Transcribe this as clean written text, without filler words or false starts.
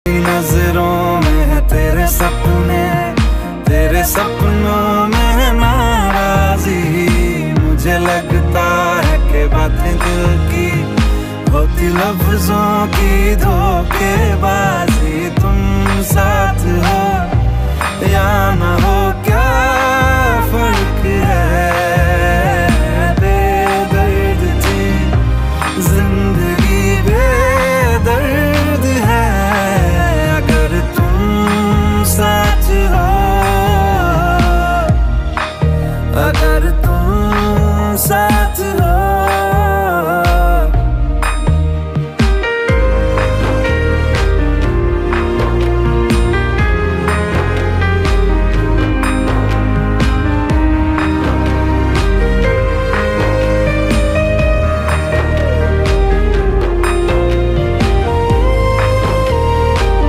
नजरों में है तेरे सपने, तेरे सपनों में है नाराजी। मुझे लगता है कि बातें दिल की होती लफ्जों की धोखेबाजी।